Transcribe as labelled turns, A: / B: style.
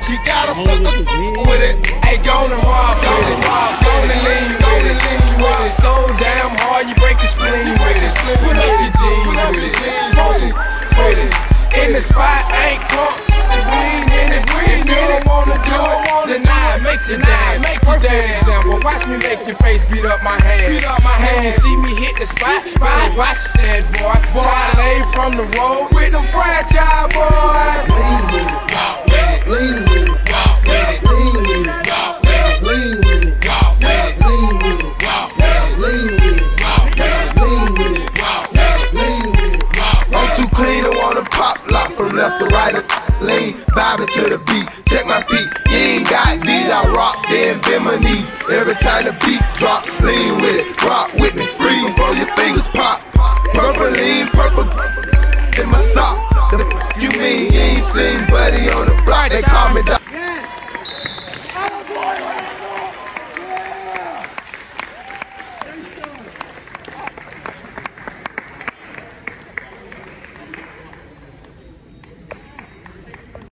A: She got a sucker with it. Hey, go and rob with it. Go and lean with it. So damn hard, you break your spleen with it. Put up your jeans with it. Smoke some with it. In the spot, ain't crunk. If you don't wanna do it, deny it, make you dance. Perfect example, watch me make your face beat up my hand. When you see me hit the spot, watch that boy. Lay from the road with them fragile boys.
B: Lean with it,
A: walk with it,
B: lean with it,
A: walk with it,
B: lean with it,
A: walk with it,
B: lean with it,
A: walk with it,
B: lean with it,
A: walk with it,
B: lean with it,
A: walk with it,
B: lean with it,
A: walk with it,
B: lean with it.
C: I'm too clean, I wanna pop lock from left to right. Lean, vibing to the beat. Check my feet, you ain't got these. I rock, then bend my knees. Every time the beat drop, lean with it, rock with me. Breathe before your fingers pop. Purple lean, purple in my sock. You mean you ain't seen Buddy on the block? They call me Doc.